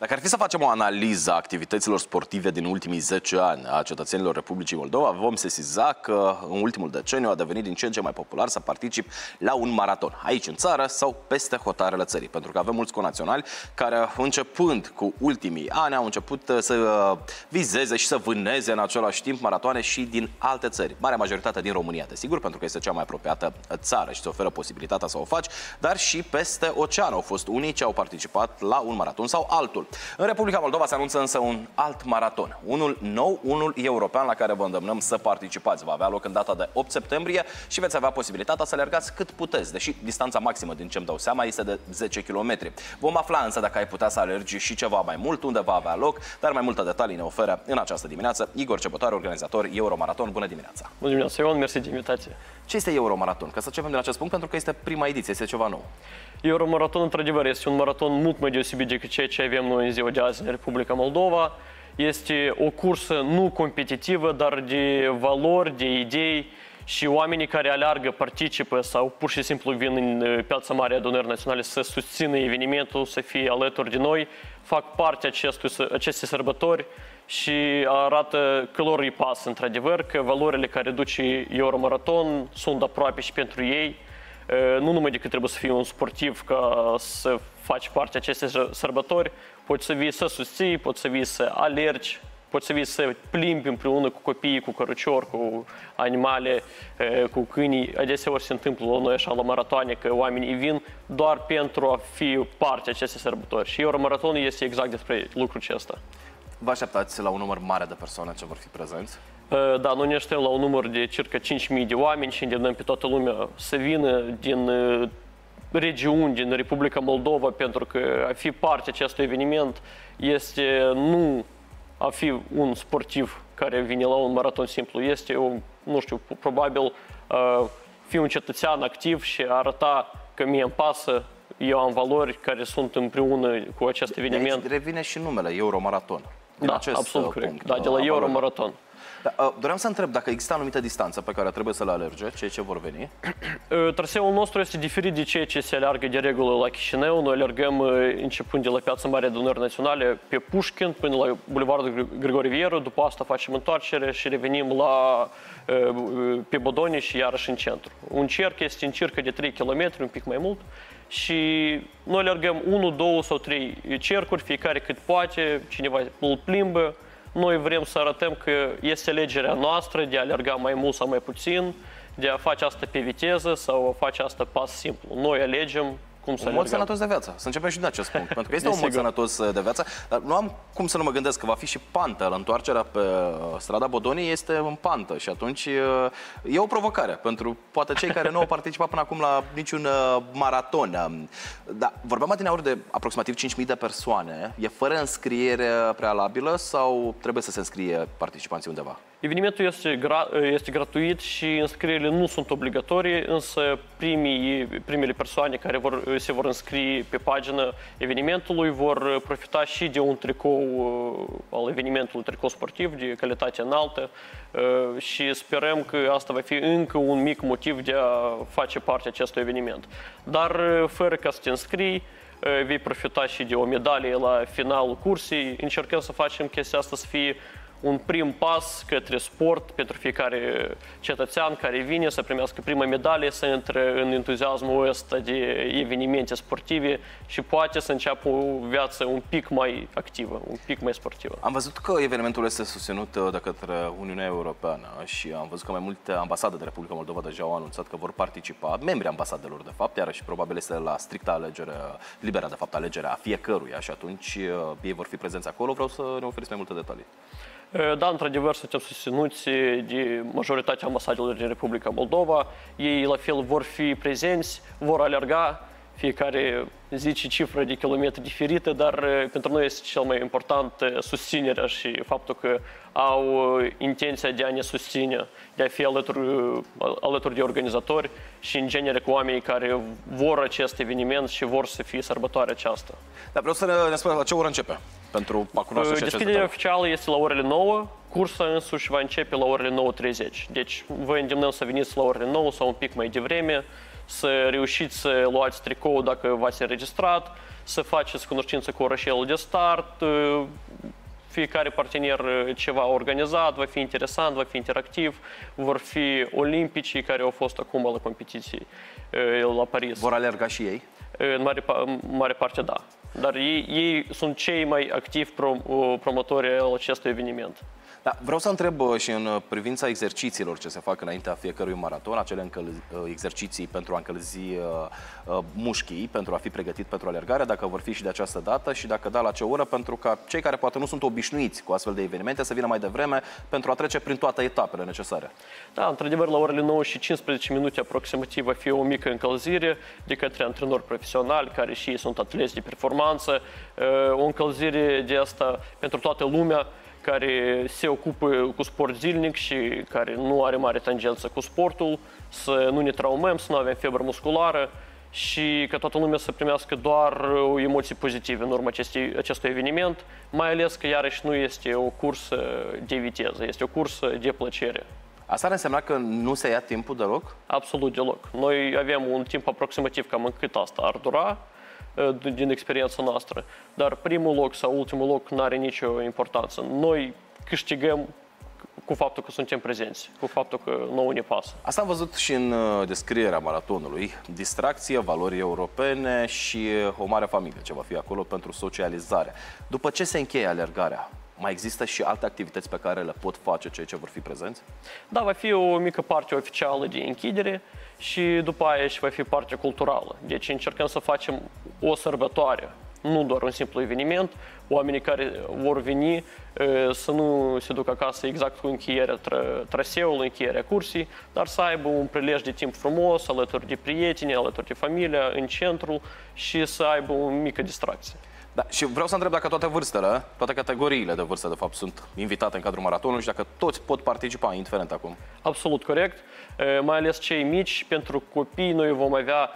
Dacă ar fi să facem o analiză a activităților sportive din ultimii 10 ani a cetățenilor Republicii Moldova, vom sesiza că în ultimul deceniu a devenit din ce în ce mai popular să participi la un maraton, aici în țară sau peste hotarele țării. Pentru că avem mulți conaționali care, începând cu ultimii ani, au început să vizeze și să vâneze în același timp maratoane și din alte țări. Marea majoritate din România, desigur, pentru că este cea mai apropiată țară și îți oferă posibilitatea să o faci, dar și peste ocean au fost unii ce au participat la un maraton sau altul. În Republica Moldova se anunță însă un alt maraton, unul nou, unul european la care vă îndemnăm să participați. Va avea loc în data de 8 septembrie și veți avea posibilitatea să alergați cât puteți, deși distanța maximă, din ce-mi dau seama, este de 10 km. Vom afla însă dacă ai putea să alergi și ceva mai mult, unde va avea loc, dar mai multe detalii ne oferă în această dimineață Igor Cebotare, organizator Euromaraton. Bună dimineața! Bună dimineața, Ion, mersi de invitație. Ce este Euromaraton? Ca să începem din acest punct, pentru că este prima ediție, este ceva nou. Euromaraton, într-adevăr, este un maraton mult mai deosebit decât ceea ce avem noi în ziua de azi în Republica Moldova. Este o cursă nu competitivă, dar de valori, de idei și oamenii care aleargă, participă sau pur și simplu vin în Piața Mare Adunării Naționale să susțină evenimentul, să fie alături de noi, fac parte acestei sărbători și arată că lor îi pasă, într-adevăr, că valorile care duce Euromaraton sunt aproape și pentru ei. Nu numai decât trebuie să fii un sportiv ca să faci parte acestei sărbători, poți să vii să susții, poți să vii să alergi, poți să vii să plimbi împreună cu copiii, cu căruciori, cu animale, cu câinii. Adeseori se întâmplă la noi așa la maratoane că oamenii vin doar pentru a fi parte acestei sărbători. Și Euromaratonul este exact despre lucrul acesta. Vă așteptați la un număr mare de persoane ce vor fi prezenți? Da, noi ne așteptăm la un număr de circa 5.000 de oameni și îndemnăm pe toată lumea să vină din regiuni, din Republica Moldova, pentru că a fi parte acestui eveniment este nu a fi un sportiv care vine la un maraton simplu, este, nu știu, probabil fi un cetățean activ și arăta că mie îmi pasă, eu am valori care sunt împreună cu acest eveniment. Deci revine și numele Euromaraton. Da, absolut corect. Da, de la Euromaraton. Doream să întreb dacă există anumită distanță pe care trebuie să le alerge, cei ce vor veni? Traseul nostru este diferit de ceea ce se alergă de regulă la Chișinău. Noi alergăm începând de la Piața Mare Adunării Naționale pe Pușkin până la Bulevardul Grigore Vieru, după asta facem întoarcere și revenim pe Bodoni și iarăși în centru. Un cerc este în circa de 3 km, un pic mai mult. Și noi alergăm 1, 2 sau 3 cercuri, fiecare cât poate, cineva îl plimbă. Noi vrem să arătăm că este alegerea noastră de a alerga mai mult sau mai puțin, de a face asta pe viteză sau a face asta pas simplu. Noi alegem cum să un mod sănătos de viață. Să începem și din acest punct, pentru că este un mod sănătos de viață, dar nu am cum să nu mă gândesc că va fi și pantă. La întoarcerea pe strada Bodonii este în pantă și atunci e o provocare pentru poate cei care nu au participat până acum la niciun maraton. Da, vorbeam adineauri de aproximativ 5.000 de persoane. E fără înscriere prealabilă sau trebuie să se înscrie participanții undeva? Evenimentul este gratuit și înscrierile nu sunt obligatorii, însă primele persoane care se vor înscrie pe pagina evenimentului vor profita și de un tricou al evenimentului, tricou sportiv de calitate înaltă și sperăm că asta va fi încă un mic motiv de a face parte acestui eveniment. Dar fără ca să te înscrii, vei profita și de o medalie la finalul cursei. Încercăm să facem chestia asta să fie un prim pas către sport pentru fiecare cetățean care vine să primească prima medalie, să intre în entuziasmul ăsta de evenimente sportive și poate să înceapă o viață un pic mai activă, un pic mai sportivă. Am văzut că evenimentul este susținut de către Uniunea Europeană și am văzut că mai multe ambasade de Republica Moldova deja au anunțat că vor participa, membrii ambasadelor de fapt, iar și probabil este la strictă alegere, liberă de fapt alegerea fiecăruia și atunci ei vor fi prezenți acolo. Vreau să ne oferiți mai multe detalii. Da, într-adevăr, suntem susținuți de majoritatea ambasadelor din Republica Moldova. Ei, la fel, vor fi prezenți, vor alerga, fiecare zice cifră de kilometri diferită, dar pentru noi este cel mai important susținerea și faptul că au intenția de a ne susține, de a fi alături de organizatori și, în genere, cu oamenii care vor acest eveniment și vor să fie sărbătoarea aceasta. Dar vreau să ne spunem la ce oră începe, pentru a cunoaște și acest Deschiderea oficială este la orele 9, cursa însuși va începe la orele 9:30. Deci vă îndemnăm să veniți la orele 9 sau un pic mai devreme, să reușiți să luați tricou dacă v-ați înregistrat, să faceți cunoștință cu orășelul de start, fiecare partener ce va organizat, va fi interesant, va fi interactiv, vor fi olimpicii care au fost acum la competiții la Paris. Vor alerga și ei? În mare parte da. Dar ei sunt cei mai activi promotori al acestui eveniment. Da, vreau să întreb și în privința exercițiilor ce se fac înaintea fiecărui maraton, acele exerciții pentru a încălzi mușchii, pentru a fi pregătit pentru alergare, dacă vor fi și de această dată și dacă da, la ce oră, pentru ca cei care poate nu sunt obișnuiți cu astfel de evenimente să vină mai devreme pentru a trece prin toate etapele necesare. Da, într-adevăr, la orele 9 și 15 minute aproximativ va fi o mică încălzire de către antrenori profesionali, care și ei sunt atleți de performanță, o încălzire de asta pentru toată lumea care se ocupă cu sport zilnic și care nu are mare tangență cu sportul, să nu ne traumăm, să nu avem febră musculară și ca toată lumea să primească doar emoții pozitive în urma acestui eveniment, mai ales că iarăși nu este o cursă de viteză, este o cursă de plăcere. Asta ar însemna că nu se ia timpul deloc? Absolut deloc. Noi avem un timp aproximativ cam cât asta ar dura, din experiența noastră, dar primul loc sau ultimul loc nu are nicio importanță. Noi câștigăm cu faptul că suntem prezenți, cu faptul că nouă ne pasă. Asta am văzut și în descrierea maratonului. Distracție, valori europene și o mare familie ce va fi acolo pentru socializare. După ce se încheie alergarea, mai există și alte activități pe care le pot face cei ce vor fi prezenți? Da, va fi o mică parte oficială de închidere și după aia și va fi partea culturală. Deci încercăm să facem o sărbătoare, nu doar un simplu eveniment. Oamenii care vor veni să nu se ducă acasă exact cu încheierea traseului, încheierea cursii, dar să aibă un prilej de timp frumos, alături de prieteni, alături de familie, în centru și să aibă o mică distracție. Da, și vreau să întreb dacă toate vârstele, toate categoriile de vârstă, de fapt, sunt invitate în cadrul maratonului și dacă toți pot participa, indiferent acum. Absolut corect. Mai ales cei mici, pentru copii, noi vom avea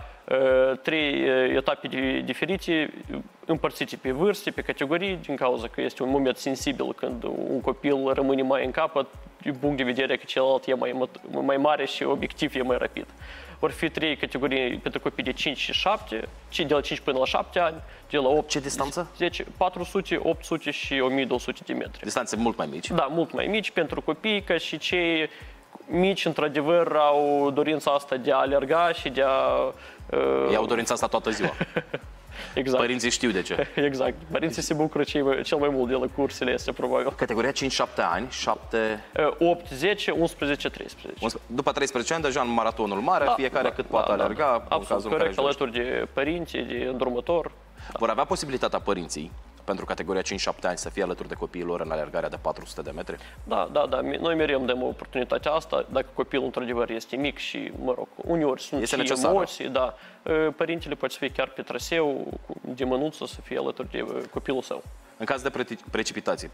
3 etape diferite, împărțite pe vârste, pe categorii, din cauza că este un moment sensibil când un copil rămâne mai în capăt, din punct de vedere că celălalt e mai mare și obiectiv e mai rapid. Vor fi 3 categorii pentru copii de 5 și 7, de la 5 până la 7 ani, de la 8... Ce distanță? 10, 400, 800 și 1200 de metri. Distanțe mult mai mici? Da, mult mai mici pentru copii, că și cei mici, într-adevăr, au dorința asta de a alerga și de a... Ei au dorința asta toată ziua. Exact. Părinții știu de ce. Exact. Părinții se bucură cel mai mult de la cursele astea, probabil. Categoria 5-7 ani, 7... 8, 10, 11, 13. După 13 ani, deja în maratonul mare, Da, fiecare cât poate alerga, în absolut cazul în corect, care alături de părinți, de îndrumător. Vor avea posibilitatea părinții pentru categoria 5-7 ani să fie alături de copiii lor în alergarea de 400 de metri? Da. Noi mereu dăm oportunitatea asta. Dacă copilul într-adevăr este mic și, mă rog, uneori sunt și emoții, da, părintele poate să fie chiar pe traseu, de mânuță, să fie alături de copilul său. În caz de precipitații,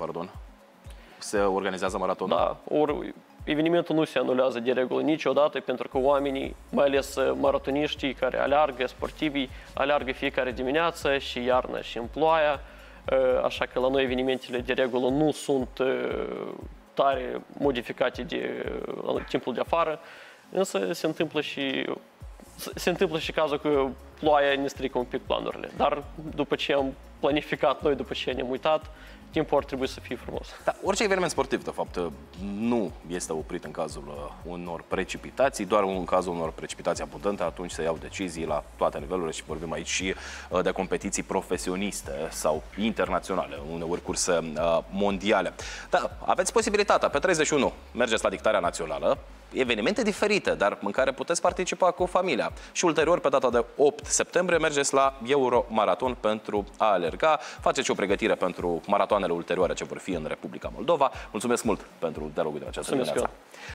se organizează maratonul? Da, evenimentul nu se anulează de regulă niciodată, pentru că oamenii, mai ales maratoniștii care aleargă, sportivii, aleargă fiecare dimineață și iarna și în ploaia. Așa că la noi evenimentele de regulă nu sunt tare modificate de timpul de afară, însă se întâmplă și cazul că ploaia ne strică un pic planurile. Dar după ce am planificat noi, după ce ne-am uitat, timpul ar trebui să fie frumos. Da, orice eveniment sportiv, de fapt, nu este oprit în cazul unor precipitații, doar în cazul unor precipitații abundente, atunci se iau decizii la toate nivelurile și vorbim aici și de competiții profesioniste sau internaționale, uneori curse mondiale. Da, aveți posibilitatea, pe 31 mergeți la dictarea națională, evenimente diferite, dar în care puteți participa cu familia. Și ulterior, pe data de 8 septembrie, mergeți la Euromaraton pentru a alerga. Faceți o pregătire pentru maratoanele ulterioare ce vor fi în Republica Moldova. Mulțumesc mult pentru dialogul de această dimineață.